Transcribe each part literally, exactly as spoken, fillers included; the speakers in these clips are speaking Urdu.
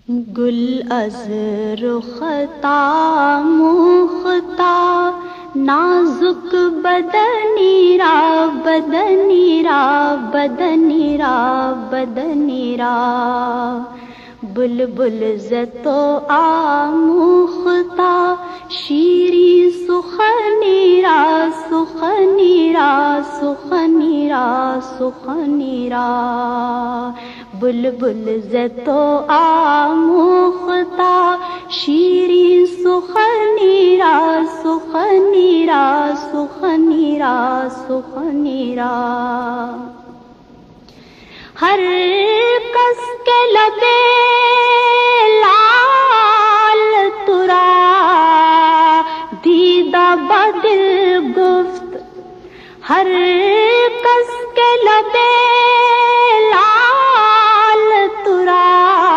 گل از رختا مختا نازک بدنی را بدنی را بدنی را بدنی را بلبل زتو آموختا شیری سخنی را سخنی را سخنی را سخنی را بلبل زتو آموختا شیری سخنی را سخنی را سخنی را سخنی را ہر کس کے لبے لال ترا دیدہ بدل گفت ہر کس کے لبے لال ترا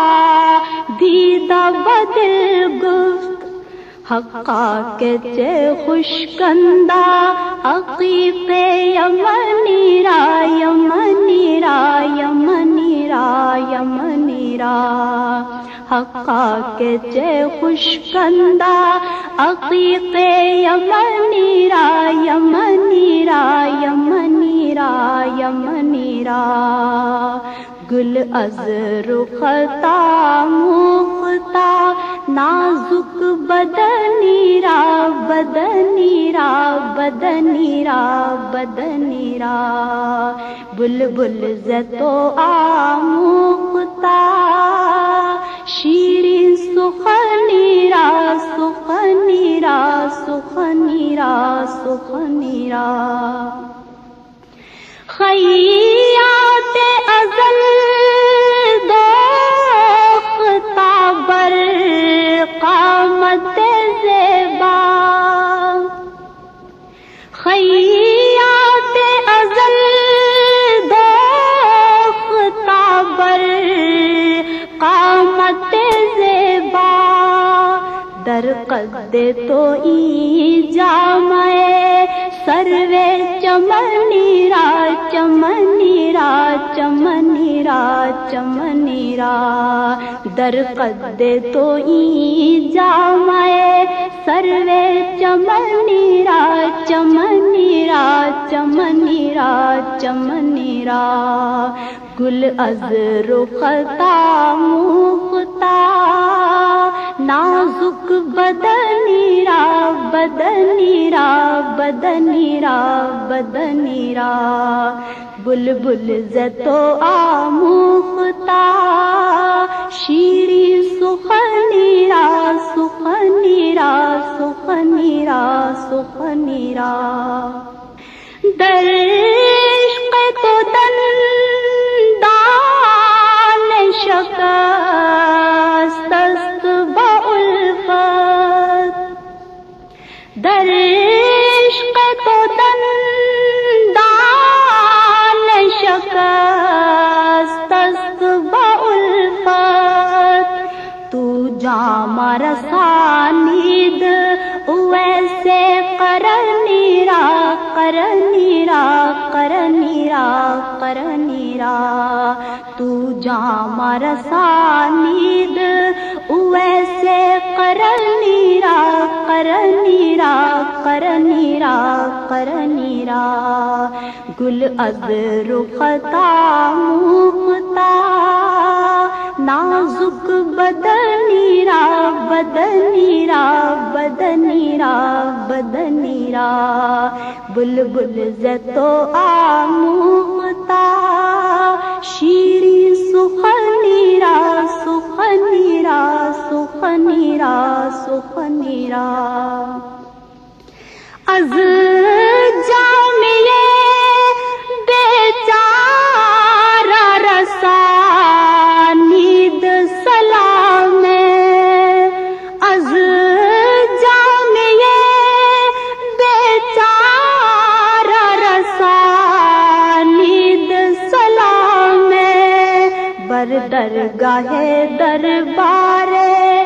دیدہ بدل گفت حقا کے چے خوشکندہ عقیق یمنی را یمنی را یمنی را یمنی را حقا کے چے خوشکندہ عقیق یمنی را یمنی را یمنی را یمنی را گل از رختا مختا نازک بدنی را بدنی را بدنی را بدنی را بلبل زتو آموختا شیرین سخنی را سخنی را سخنی را سخنی را خیات ازل دوختا بر قامت زیبا خیات ازل دوختا بر قامت زیبا در قد تو ای جامع سروے چمنی را چمنی را چمنی را چمنی را در قد تو ای جامع سروے چمنی را چمنی را چمنی را چمنی را گل از رختا مختا نازک بدنی را بدنی را بدنی را بدنی را بلبل زتو آموختا شیری سخنی را سخنی را سخنی را سخنی را در عشق تو دندان شکست است با الفت در عشق تو دندان شکست است با الفت تو جام رسانید ویسے قرنی را قرنی را قرنی را قرنی را تو جام رسانید ویسے قرنی را قرنی را قرنی را قرنی را گل از رختا مختا نازک بدنی را بدنی را بدنی را بدنی را بلبل زتو آموختا شیرین سخنی را سخنی را سخنی را سخنی را از جامعے بیچارہ رسانید سلام از جامعے بیچارہ رسانید سلام بر درگاہ دربار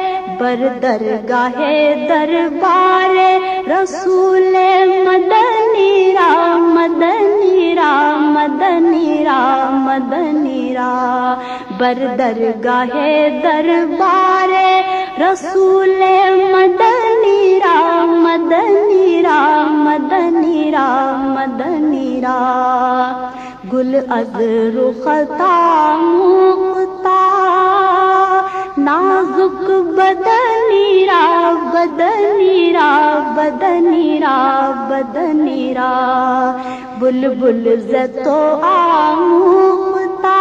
بر درگاہ دربار رسول مدنی مدنی را مدنی را مدنی را مدنی را بر درگاہ دربار رسول مدنی را مدنی را مدنی را مدنی را گل از رختا مقتا نازک بدنی را بدنی را بدنی را بدنی را بلبل زتو آموختا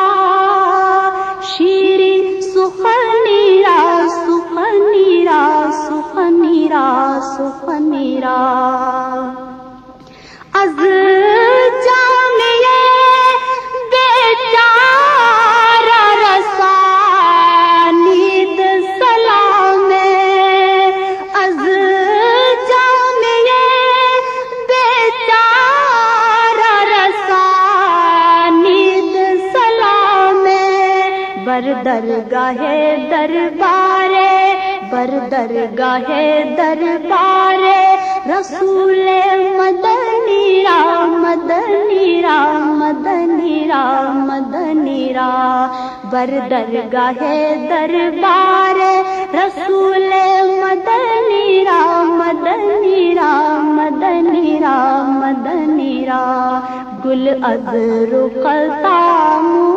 شیرین سخنی را سخنی را سخنی را سخنی را از جامعه بیچارہ رسانید سلام از جامعه بیچارہ رسانید سلام بر درگاہ دربار بر درگاہ دربار رسول مدنی را مدنی را مدنی را مدنی را بر درگاہ دربار رسول مدنی را مدنی را مدنی را مدنی را گل از رختا